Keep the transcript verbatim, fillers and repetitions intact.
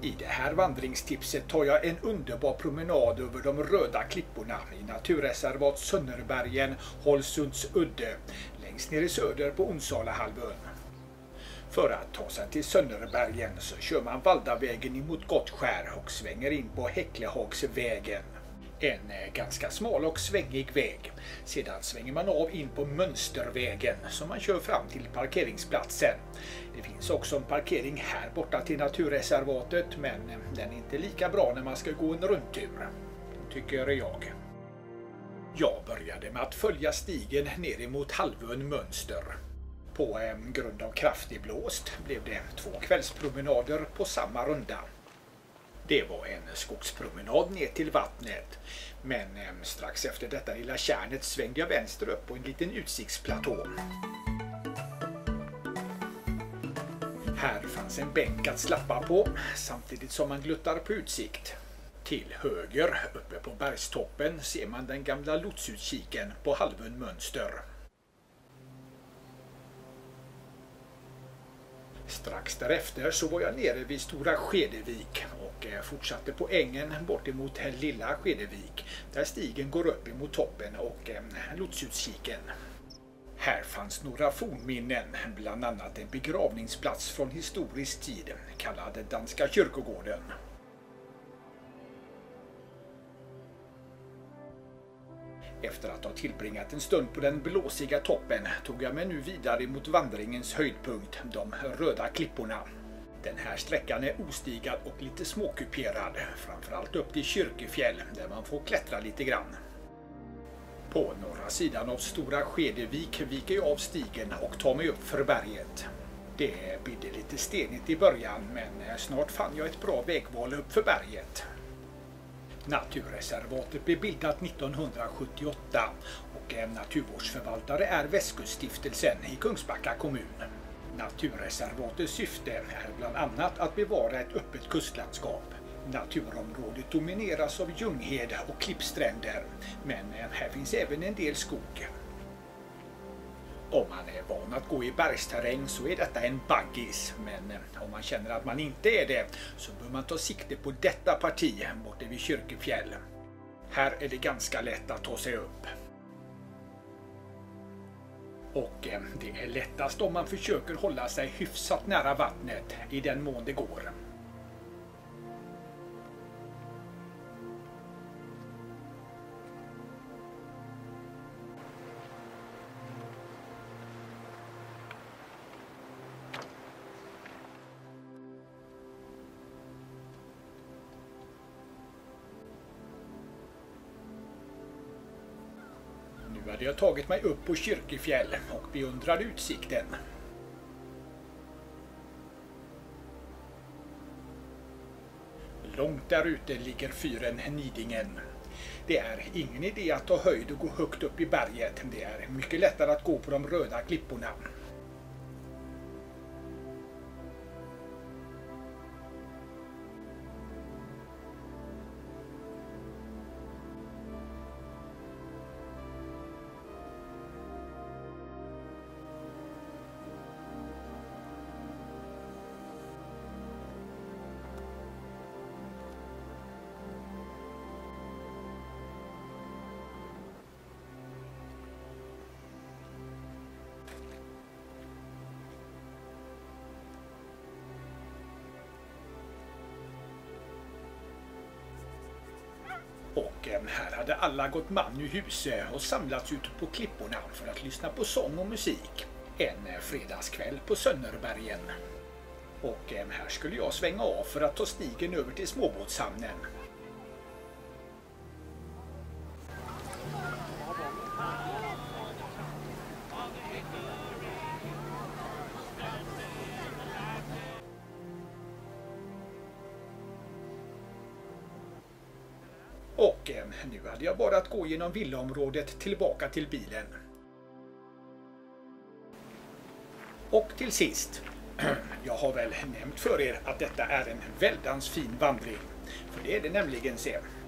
I det här vandringstipset tar jag en underbar promenad över de röda klipporna i naturreservat Sönnerbergen, Holsunds udde, längst ner i söder på Onsalahalvön. För att ta sig till Sönnerbergen så kör man Valdavägen emot Gottskär och svänger in på Häcklehagsvägen. En ganska smal och svängig väg. Sedan svänger man av in på Mönstervägen som man kör fram till parkeringsplatsen. Det finns också en parkering här borta till naturreservatet, men den är inte lika bra när man ska gå en rundtur, tycker jag. Jag började med att följa stigen ner emot halvön Mönster. På grund av kraftig blåst blev det två kvällspromenader på samma runda. Det var en skogspromenad ner till vattnet, men strax efter detta lilla kärnet svängde jag vänster upp på en liten utsiktsplatå. Här fanns en bänk att slappa på samtidigt som man gluttar på utsikt. Till höger, uppe på bergstoppen, ser man den gamla lotsutkiken på halvön Mönster. Strax därefter så var jag nere vid Stora Skedevik och fortsatte på ängen bort emot Lilla Skedevik där stigen går upp emot toppen och lotsutkiken. Här fanns några fornminnen, bland annat en begravningsplats från historisk tid kallad Danska kyrkogården. Efter att ha tillbringat en stund på den blåsiga toppen tog jag mig nu vidare mot vandringens höjdpunkt, de röda klipporna. Den här sträckan är ostigad och lite småkuperad, framförallt upp till Kyrkefjäll där man får klättra lite grann. På norra sidan av Stora Skedevik viker jag av stigen och tar mig upp för berget. Det bidde lite stenigt i början, men snart fann jag ett bra vägval upp för berget. Naturreservatet blev bildat nittonhundrasjuttioåtta och naturvårdsförvaltare är Västkuststiftelsen i Kungsbacka kommun. Naturreservatets syfte är bland annat att bevara ett öppet kustlandskap. Naturområdet domineras av ljunghed och klippstränder, men här finns även en del skog. Om man är van att gå i bergsterräng så är detta en baggis, men om man känner att man inte är det så bör man ta sikte på detta parti borta vid Kyrkefjäll. Här är det ganska lätt att ta sig upp. Och det är lättast om man försöker hålla sig hyfsat nära vattnet i den mån det går. Nu hade jag tagit mig upp på Kyrkefjäll och beundrade utsikten. Långt där ute ligger fyren Nidingen. Det är ingen idé att ta höjd och gå högt upp i berget. Det är mycket lättare att gå på de röda klipporna. Och här hade alla gått man i huset och samlats ute på klipporna för att lyssna på sång och musik. En fredagskväll på Sönnerbergen. Och här skulle jag svänga av för att ta stigen över till småbåtshamnen. Och nu hade jag bara att gå genom villaområdet tillbaka till bilen. Och till sist, jag har väl nämnt för er att detta är en väldans fin vandring. För det är det nämligen, se.